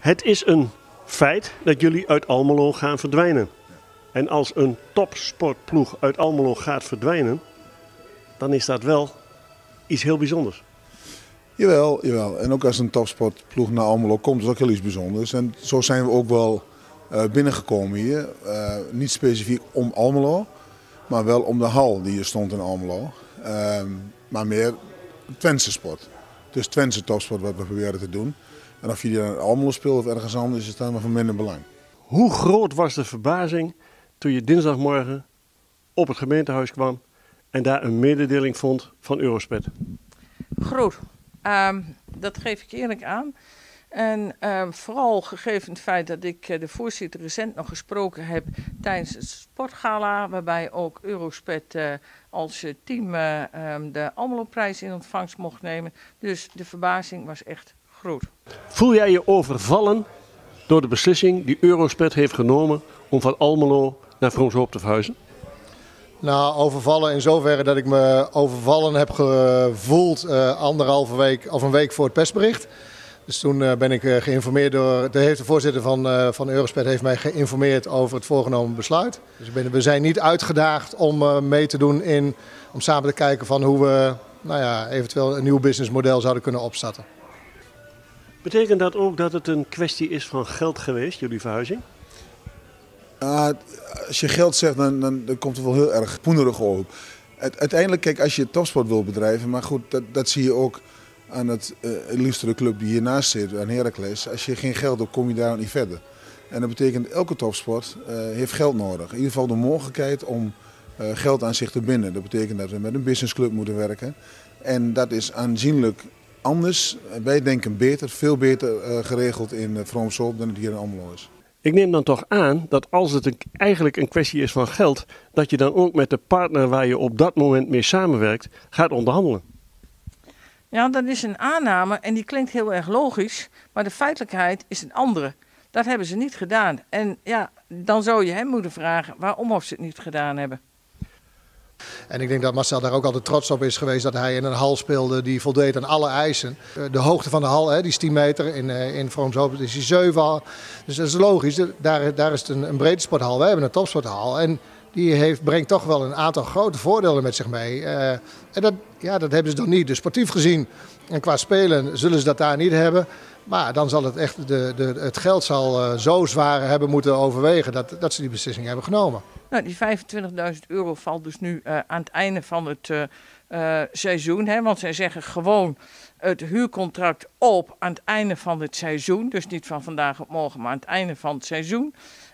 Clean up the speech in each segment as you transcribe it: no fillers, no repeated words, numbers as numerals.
Het is een feit dat jullie uit Almelo gaan verdwijnen. En als een topsportploeg uit Almelo gaat verdwijnen, dan is dat wel iets heel bijzonders. Jawel. En ook als een topsportploeg naar Almelo komt, is dat ook heel iets bijzonders. En zo zijn we ook wel binnengekomen hier. Niet specifiek om Almelo, maar wel om de hal die hier stond in Almelo. Maar meer Twentse sport. Dus Twentse topsport wat we proberen te doen. En of je die in Almelo speelt of ergens anders, is het dan maar van minder belang. Hoe groot was de verbazing toen je dinsdagmorgen op het gemeentehuis kwam en daar een mededeling vond van Eurospet? Groot. Dat geef ik eerlijk aan. En vooral gegeven het feit dat ik de voorzitter recent nog gesproken heb tijdens het sportgala, waarbij ook Eurospet als team de Almelo-prijs in ontvangst mocht nemen. Dus de verbazing was echt groot. Voel jij je overvallen door de beslissing die Eurospet heeft genomen om van Almelo naar Vroomshoop te verhuizen? Nou, overvallen in zoverre dat ik me overvallen heb gevoeld anderhalve week of een week voor het persbericht. Dus toen ben ik geïnformeerd door, de voorzitter van Eurospet heeft mij geïnformeerd over het voorgenomen besluit. Dus we zijn niet uitgedaagd om mee te doen om samen te kijken van hoe we eventueel een nieuw businessmodel zouden kunnen opstarten. Betekent dat ook dat het een kwestie is van geld geweest, jullie verhuizing? Als je geld zegt, dan komt het wel heel erg poenerig op. Uiteindelijk, kijk, als je topsport wil bedrijven, maar goed, dat zie je ook aan het liefste club die hiernaast zit, aan Heracles. Als je geen geld hebt, kom je daar ook niet verder. En dat betekent elke topsport heeft geld nodig. In ieder geval de mogelijkheid om geld aan zich te binden. Dat betekent dat we met een businessclub moeten werken. En dat is aanzienlijk anders. Wij denken beter, veel beter geregeld in Vroomshoop dan het hier in Almelo is. Ik neem dan toch aan dat als het eigenlijk een kwestie is van geld, dat je dan ook met de partner waar je op dat moment mee samenwerkt, gaat onderhandelen. Ja, dat is een aanname en die klinkt heel erg logisch, maar de feitelijkheid is een andere. Dat hebben ze niet gedaan. En ja, dan zou je hem moeten vragen waarom of ze het niet gedaan hebben. En ik denk dat Marcel daar ook altijd trots op is geweest dat hij in een hal speelde die voldeed aan alle eisen. De hoogte van de hal, die is 10 meter, in Vroomshoop is die 7. Dus dat is logisch, daar is het een breedte sporthal, wij hebben een topsporthal. En die brengt toch wel een aantal grote voordelen met zich mee. En dat hebben ze nog niet. Dus sportief gezien en qua spelen zullen ze dat daar niet hebben. Maar dan zal het echt, het geld zal zo zwaar hebben moeten overwegen dat ze die beslissing hebben genomen. Nou, die €25.000 valt dus nu aan het einde van het seizoen. Hè? Want zij zeggen gewoon het huurcontract op aan het einde van het seizoen. Dus niet van vandaag op morgen, maar aan het einde van het seizoen.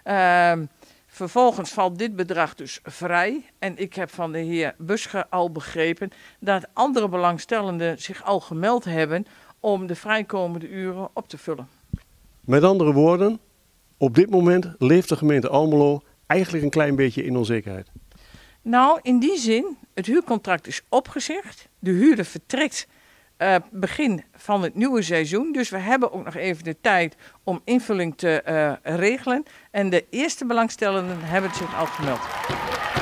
Vervolgens valt dit bedrag dus vrij. En ik heb van de heer Busche al begrepen dat andere belangstellenden zich al gemeld hebben om de vrijkomende uren op te vullen. Met andere woorden, op dit moment leeft de gemeente Almelo eigenlijk een klein beetje in onzekerheid. Nou, in die zin, het huurcontract is opgezegd. De huurder vertrekt begin van het nieuwe seizoen. Dus we hebben ook nog even de tijd om invulling te regelen. En de eerste belangstellenden hebben zich al gemeld.